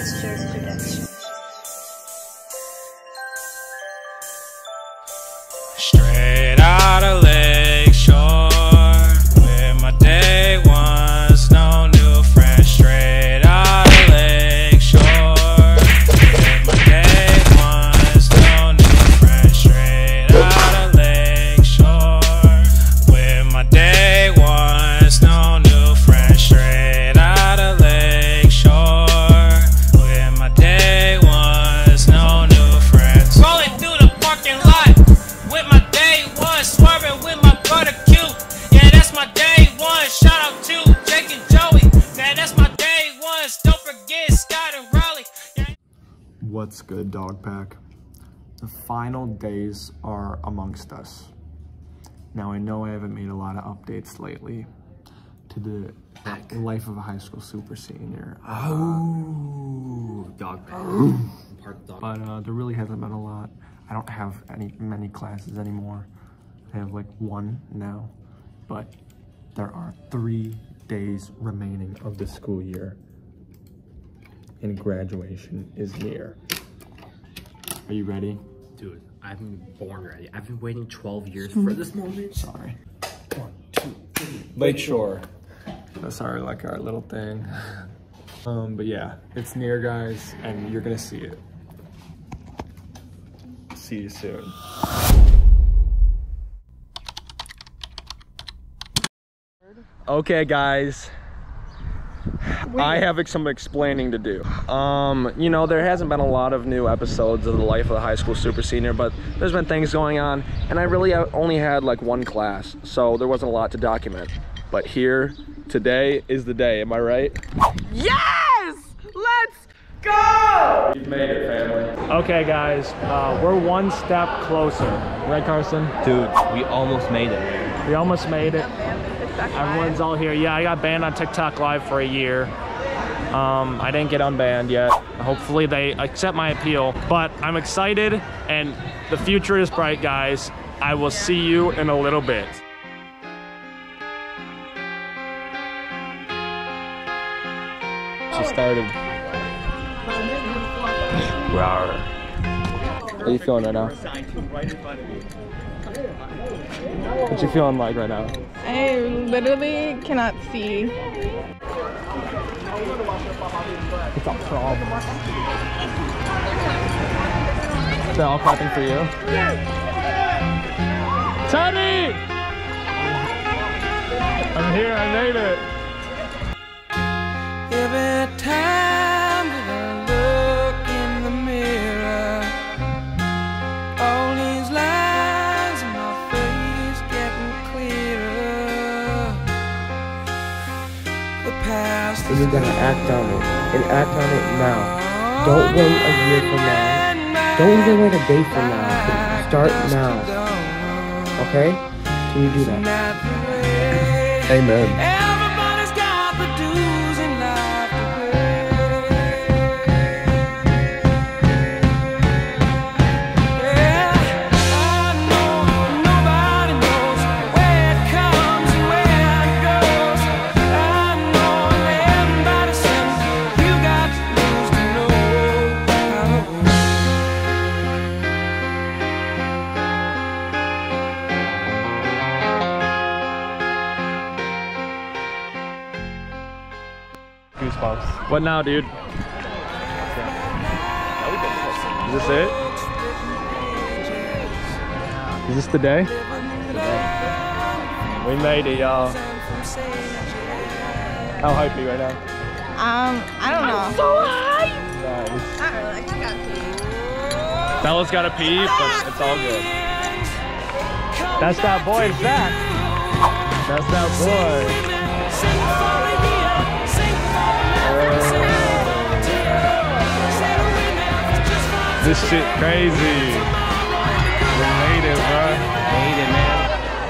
Master Production. Straight out of Lakeshore, with my day ones, no new friends. Straight out of Lakeshore, with my day ones, no new friends. Straight out of Lakeshore, with my day ones, no new friends. Straight out of Lakeshore, with my day ones, no new friends. Rolling through the parking lot with my day one, swerving with my brother Q. Yeah, that's my day one. Shout out to Jake and Joey. Yeah, that's my day ones. Don't forget Scott and Raleigh. Yeah. What's good, Dog Pack? The final days are amongst us. Now, I know I haven't made a lot of updates lately to the life of a high school super senior. Dog Pack. But there really hasn't been a lot. I don't have many classes anymore. I have like one now, but there are 3 days remaining of the school year, and graduation is near. Are you ready? Dude, I've been born ready. I've been waiting 12 years for this moment. Sorry. 1, 2, 3. Lakeshore. That's like our little thing. But yeah, it's near, guys, and you're gonna see it. See you soon. Okay, guys. I have some explaining to do. You know, there hasn't been a lot of new episodes of the life of the high school super senior, but there's been things going on, and I really only had like one class, so there wasn't a lot to document. But here, today is the day, am I right? Yes! Let's go! We've made it, family. Okay, guys, we're one step closer. Right, Carson? Dude, we almost made it. We almost made it. Everyone's all here. Yeah, I got banned on TikTok Live for a year. I didn't get unbanned yet. Hopefully they accept my appeal, but I'm excited and the future is bright, guys. I will see you in a little bit. She started. Rawr. How are you feeling right now? What you feeling like right now? I literally cannot see. It's a problem. Is that all clapping for you? Yes. Teddy! I'm here, I made it. Every time that I look in the mirror, all these lines in my face getting clearer. The past So you're gonna act on it, and act on it now. Don't wait a year from now. Don't even wait a day from now. Start now. Okay? Can you do that? Amen. Everybody's got the dues in life to pay. Yeah, I know nobody knows where it comes and where it goes. I know everybody says you got to lose to know how to win. Goosebumps. What now, dude? Is this it? Is this the day? We made it, y'all. How hype are you right now? I don't know. Nice. Not really. I just gotta pee. Bella's got to pee, but it's all good. That's that boy, Zach. That's that boy. This shit crazy. We made it, bro. Made it, man.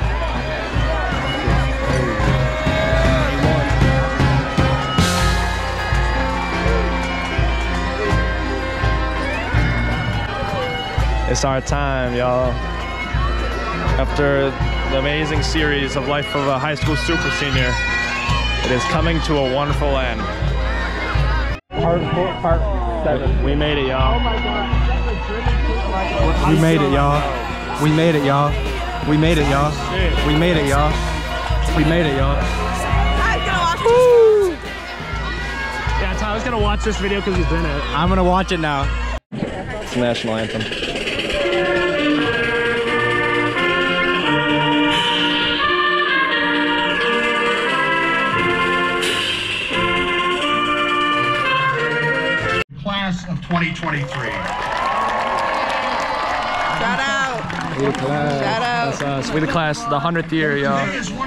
It's our time, y'all. After the amazing series of life of a high school super senior, it is coming to a wonderful end. Part We made it, y'all. We made it, y'all. We made it, y'all. We made it, y'all. We made it, y'all. We made it, y'all. Yeah, Tyler's gonna watch this video because he's in it. I'm gonna watch it now. It's the national anthem. Class of 2023. Shout out. We the class. Shout out. That's us. We the class, the 100th year, y'all.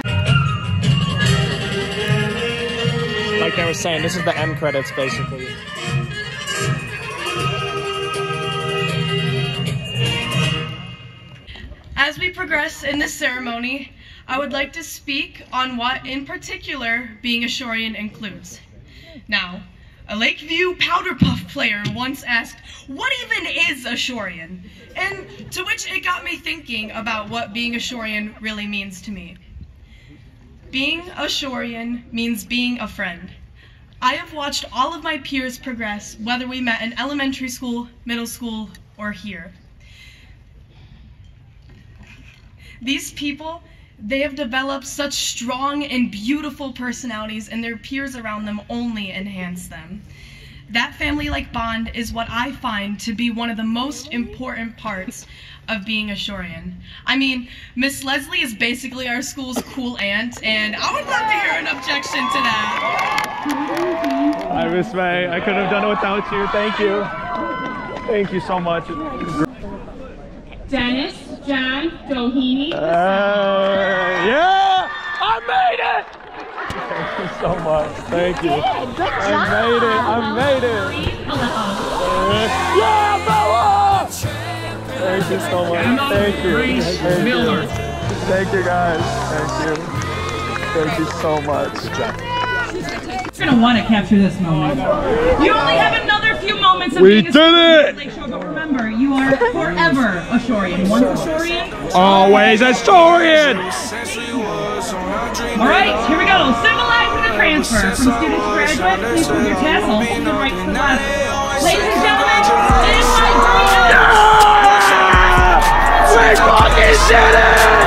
Like they were saying, this is the end credits, basically. As we progress in this ceremony, I would like to speak on what in particular being a Shorian includes. Now, a Lakeview Powder Puff player once asked, what even is a Shorian? And to which it got me thinking about what being a Shorian really means to me. Being a Shorian means being a friend. I have watched all of my peers progress, whether we met in elementary school, middle school, or here. These people, they have developed such strong and beautiful personalities, and their peers around them only enhance them. That family-like bond is what I find to be one of the most important parts of being a Shorian. I mean, Miss Leslie is basically our school's cool aunt, and I would love to hear an objection to that. Hi, Miss May. I couldn't have done it without you. Thank you. Thank you so much. Dennis John Doheny. Yeah! I made it! Thank you so much. Thank you. I made it. I made it. Yeah, Bella! Thank you so much. Thank you. Thank you. Thank you, guys. Thank you. Thank you so much. Good job. You're gonna want to capture this moment. You only have another few moments of We being did it! Lake Shore, but remember, you are forever a Shorian. Once a Shorian, Always a Shorian! Alright, here we go. Symbolizing the transfer from student to graduate, please move your tassel from the right to the left. Ladies and gentlemen, it is my dream. Yeah! We fucking did it!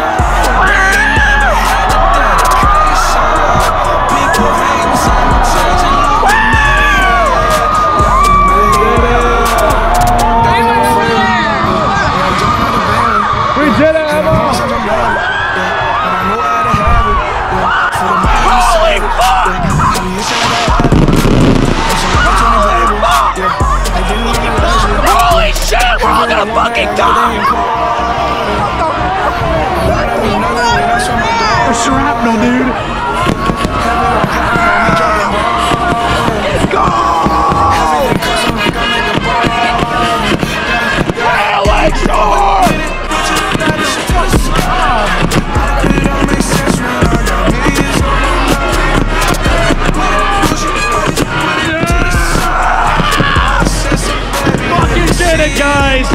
We did it, Emma! Holy fuck! Holy shit, we're all gonna fucking die! Shrapnel, dude! Let's go! Lake Shore! Fucking did it, guys!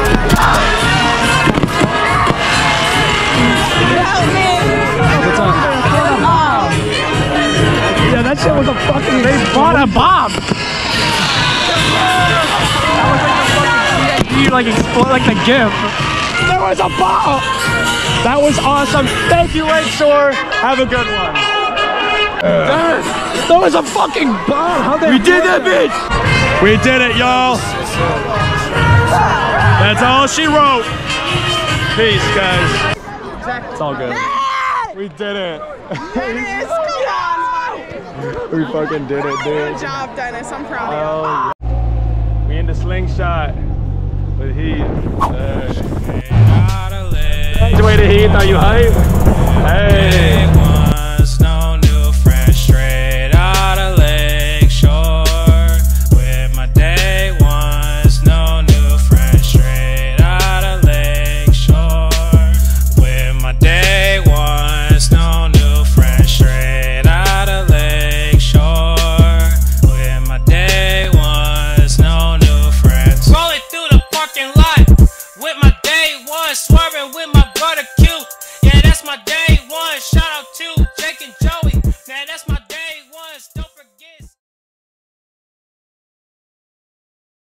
Yeah, that shit was a fucking. They bought a bomb. That was like the fucking CID, like explode, like the GIF. There was a bomb. That was awesome. Thank you, Lake Shore. Have a good one. That was a fucking bomb. We did that, bitch. We did it, y'all. That's all she wrote. Peace, guys. It's all good. We did it. Dennis, come on. We fucking did it, dude. Good job, Dennis. I'm proud of you. Oh, we in the slingshot with Heath. Way to Heath, are you hype? Hey.